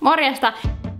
Morjesta!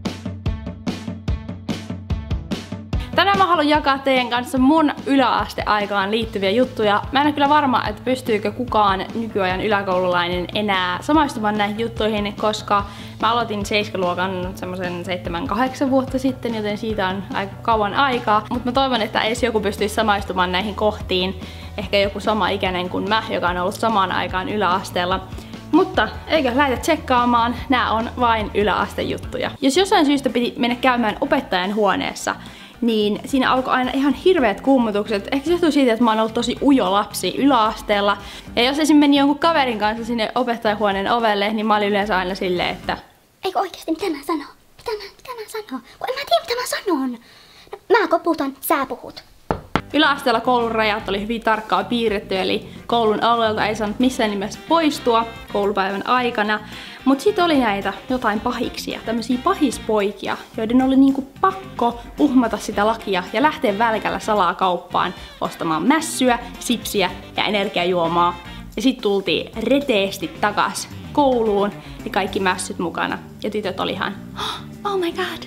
Tänään mä haluan jakaa teidän kanssa mun yläasteaikaan liittyviä juttuja. Mä en ole kyllä varma, että pystyykö kukaan nykyajan yläkoululainen enää samaistumaan näihin juttuihin, koska mä aloitin 7-luokan semmosen 7-8 vuotta sitten, joten siitä on aika kauan aikaa. Mutta mä toivon, että edes joku pystyisi samaistumaan näihin kohtiin. Ehkä joku sama ikäinen kuin mä, joka on ollut samaan aikaan yläasteella. Mutta eikö lähdetä tsekkaamaan, nää on vain yläastejuttuja. Jos jossain syystä piti mennä käymään opettajan huoneessa, niin siinä alkoi aina ihan hirveät kuumutukset. Ehkä se johtuu siitä, että mä oon ollut tosi ujo lapsi yläasteella. Ja jos esim. Meni jonkun kaverin kanssa sinne opettajahuoneen ovelle, niin mä olin yleensä aina silleen, että eikö oikeesti mitä mä sanon? Mitä mä sanon? Kun en mä tiedä mitä mä sanon. No, mä koputan, sä puhut. Yläasteella koulun rajat oli hyvin tarkkaan piirretty, eli koulun alueelta ei saanut missään nimessä poistua koulupäivän aikana. Mutta sitten oli näitä jotain pahiksia, tämmöisiä pahispoikia, joiden oli niinku pakko uhmata sitä lakia ja lähteä välkällä salaa kauppaan ostamaan mässyä, sipsiä ja energiajuomaa. Ja sitten tultiin reteesti takas kouluun ja kaikki mässyt mukana. Ja tytöt oli ihan, oh my god.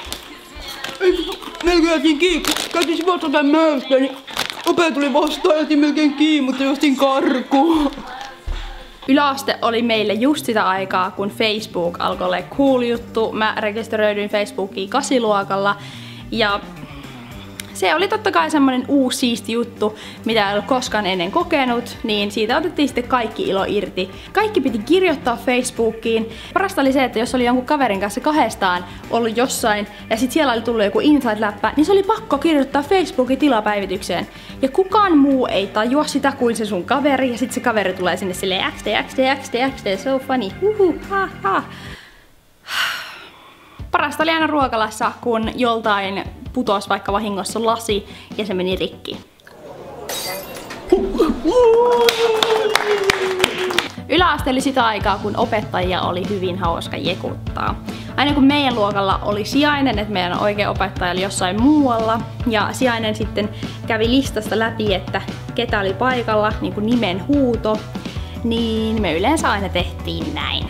Meillä jäätiin kiinni, kun käytiin sivuutta tämän mäystä, niin opettaja tuli vastaan ja jätiin melkein kiinni, mutta juostiin karkuun. Yläaste oli meille just sitä aikaa, kun Facebook alkoi olla cool juttu. Mä rekisteröidyin Facebookiin 8-luokalla ja se oli totta kai semmonen uusi siisti juttu, mitä ei ollut koskaan ennen kokenut, niin siitä otettiin sitten kaikki ilo irti. Kaikki piti kirjoittaa Facebookiin. Parasta oli se, että jos oli jonkun kaverin kanssa kahdestaan ollut jossain ja sit siellä oli tullut joku inside-läppä, niin se oli pakko kirjoittaa Facebookin tilapäivitykseen. Ja kukaan muu ei tajua sitä kuin se sun kaveri ja sit se kaveri tulee sinne silleen XD, so funny, ha ha. Parasta oli aina ruokalassa, kun joltain putosi vaikka vahingossa lasi ja se meni rikki. Yläaste oli sitä aikaa, kun opettajia oli hyvin hauska jekuttaa. Aina kun meidän luokalla oli sijainen, että meidän oikea opettaja oli jossain muualla, ja sijainen sitten kävi listasta läpi, että ketä oli paikalla, niin kuin nimen huuto, niin me yleensä aina tehtiin näin.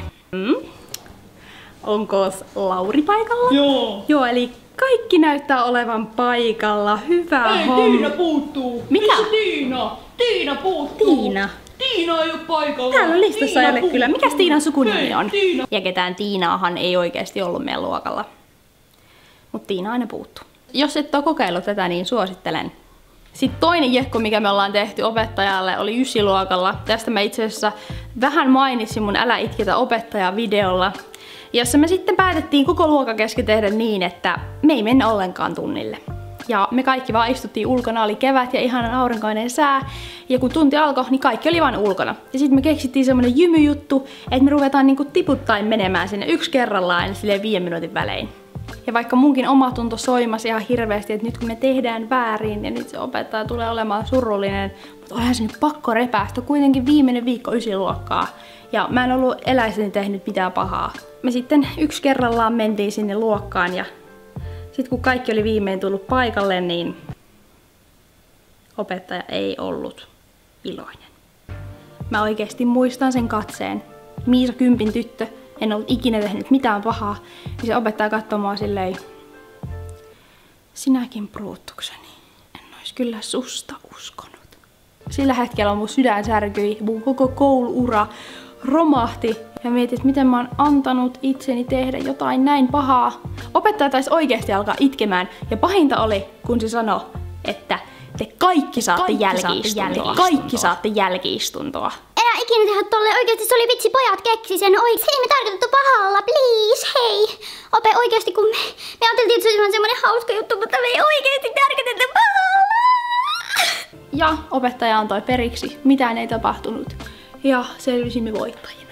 Onko Lauri paikalla? Joo. Joo, eli kaikki näyttää olevan paikalla. Hyvä homma. Tiina puuttuu. Mikä? Missä Tiina? Tiina puuttuu. Tiina. Tiina ei oo paikalla. Täällä on listassa Tiina ei ole puuttuu. kyllä. Mikäs Tiinan sukunimi on? Tiina. Ja ketään Tiinaahan ei oikeasti ollut meidän luokalla. Mut Tiina aina puuttuu. Jos et ole kokeillut tätä, niin suosittelen. Sitten toinen jekko, mikä me ollaan tehty opettajalle, oli 9-luokalla. Tästä mä itse asiassa vähän mainitsin mun Älä itketä opettaja videolla, jossa me sitten päätettiin koko luokan kesken tehdä niin, että me ei mennä ollenkaan tunnille. Ja me kaikki vaan istuttiin ulkona, oli kevät ja ihanan aurinkoinen sää. Ja kun tunti alkoi, niin kaikki oli vaan ulkona. Ja sitten me keksittiin semmonen jymyjuttu, että me ruvetaan niinku tiputtain menemään sinne yksi kerrallaan silleen 5 minuutin välein. Ja vaikka munkin omatunto soimasi ihan hirveästi, että nyt kun me tehdään väärin ja nyt se opettaja tulee olemaan surullinen, mutta olihan se nyt pakko repäästä, kuitenkin viimeinen viikko 9-luokkaa. Ja mä en ollut eläissäni tehnyt mitään pahaa. Me sitten yksi kerrallaan mentiin sinne luokkaan ja sitten kun kaikki oli viimein tullut paikalle, niin opettaja ei ollut iloinen. Mä oikeesti muistan sen katseen. Miisa 10 tyttö, en ollut ikinä tehnyt mitään pahaa. Ja se opettaja katsoi mua silleen, sinäkin bruuttukseni, en ois kyllä susta uskonut. Sillä hetkellä mun sydän särkyi, mun koko kouluura romahti ja mietin, että miten mä oon antanut itseni tehdä jotain näin pahaa. Opettaja taisi oikeasti alkaa itkemään ja pahinta oli, kun se sanoi, että te kaikki saatte jälki-istuntoa. Kaikki saatte jälki-istuntoa. Enää ikinä tehdä tolleen, oikeesti se oli vitsi, pojat keksi sen oikein. Se ei me tarkoitettu pahalla, please, hei. Ope oikeesti, kun me ajateltiin, että se oli semmonen hauska juttu, mutta me ei oikeesti tarkoitettu pahalla. Ja opettaja antoi periksi, mitään ei tapahtunut. Ja selvisimme voittajina.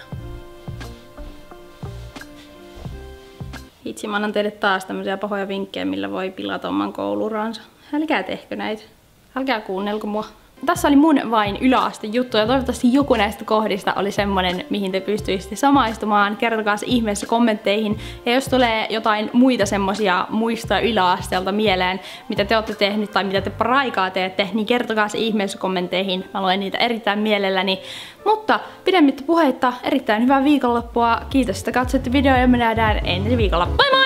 Itse mä annan teille taas tämmöisiä pahoja vinkkejä, millä voi pilata oman kouluransa. Älkää tehkö näitä. Älkää kuunnelko mua. Tässä oli mun vain yläaste juttu, ja toivottavasti joku näistä kohdista oli semmonen, mihin te pystyisitte samaistumaan. Kertokaa se ihmeessä kommentteihin. Ja jos tulee jotain muita semmosia muistoja yläasteelta mieleen, mitä te olette tehnyt tai mitä te paraikaa teette, niin kertokaa se ihmeessä kommentteihin. Mä luen niitä erittäin mielelläni. Mutta pidemmittä puheitta, erittäin hyvää viikonloppua. Kiitos, että katsoitte videoa ja me nähdään ensi viikolla. Moi moi!